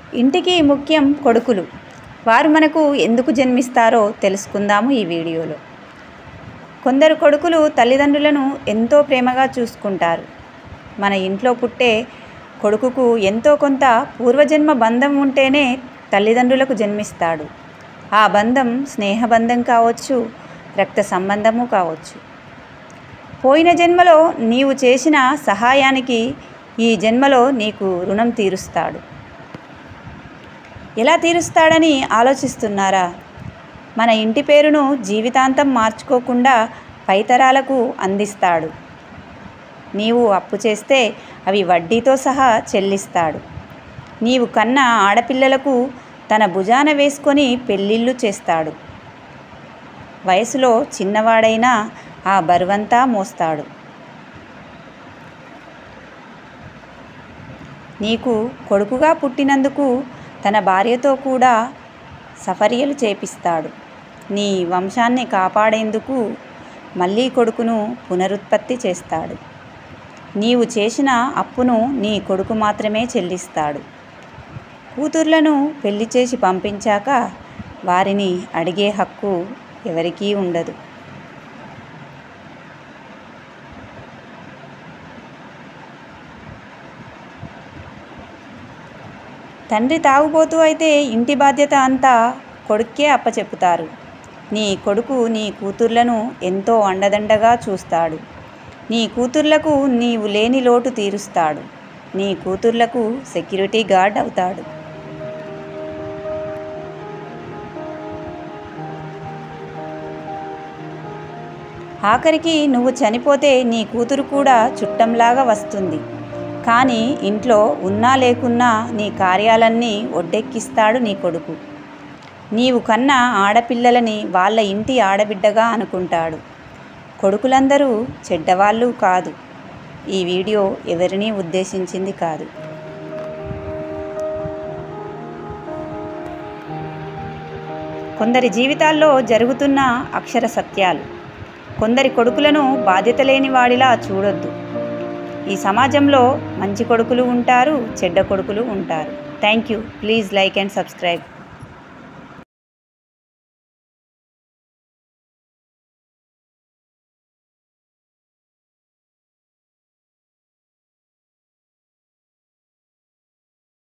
ఇంటికి ముఖ్యం కొడుకులు. వారు మనకు ఎందుకు జన్మిస్తారో తెలుసుకుందాము ఈ వీడియోలో. కొందరు కొడుకులు తల్లిదండ్రులను ఎంతో ప్రేమగా చూసుకుంటారు. మన ఇంట్లో పుట్టే కొడుకుకు ఎంతో కొంత పూర్వజన్మ బంధం ఉంటేనే తల్లిదండ్రులకు జన్మిస్తాడు. ఆ బంధం స్నేహబంధం కావచ్చు, రక్త సంబంధము కావచ్చు. పోయిన జన్మలో నీవు చేసిన సహాయానికి ఈ జన్మలో నీకు రుణం తీరుస్తాడు. ఎలా తీరుస్తాడని ఆలోచిస్తున్నారా? మన ఇంటి పేరును జీవితాంతం మార్చుకోకుండా పైతరాలకు అందిస్తాడు. నీవు అప్పు చేస్తే అవి వడ్డీతో సహా చెల్లిస్తాడు. నీవు కన్న ఆడపిల్లలకు తన భుజాన వేసుకొని పెళ్ళిళ్ళు చేస్తాడు. వయసులో చిన్నవాడైనా ఆ బరువంతా మోస్తాడు. నీకు కొడుకుగా పుట్టినందుకు తన భార్యతో కూడా సఫర్యలు చేపిస్తాడు. నీ వంశాన్ని కాపాడేందుకు మళ్ళీ కొడుకును పునరుత్పత్తి చేస్తాడు. నీవు చేసిన అప్పును నీ కొడుకు మాత్రమే చెల్లిస్తాడు. కూతుర్లను పెళ్లి చేసి పంపించాక వారిని అడిగే హక్కు ఎవరికీ ఉండదు. తండ్రి తాగుబోతూ అయితే ఇంటి బాధ్యత అంతా కొడుక్కే అప్పచెప్పుతారు. నీ కొడుకు నీ కూతుర్లను ఎంతో అండదండగా చూస్తాడు. నీ కూతుర్లకు నీవు లేని లోటు తీరుస్తాడు. నీ కూతుర్లకు సెక్యూరిటీ గార్డ్ అవుతాడు. ఆఖరికి నువ్వు చనిపోతే నీ కూతురు కూడా చుట్టంలాగా వస్తుంది. కానీ ఇంట్లో ఉన్నా లేకున్నా నీ కార్యాలన్నీ ఒడ్డెక్కిస్తాడు నీ కొడుకు. నీవు కన్న ఆడపిల్లలని వాళ్ళ ఇంటి ఆడబిడ్డగా అనుకుంటాడు. కొడుకులందరూ చెడ్డవాళ్ళు కాదు. ఈ వీడియో ఎవరినీ ఉద్దేశించింది కాదు. కొందరి జీవితాల్లో జరుగుతున్న అక్షర సత్యాలు. కొందరి కొడుకులను బాధ్యత లేని వాడిలా చూడొద్దు. ఈ సమాజంలో మంచి కొడుకులు ఉంటారు, చెడ్డ కొడుకులు ఉంటారు. Thank you. Please like and subscribe.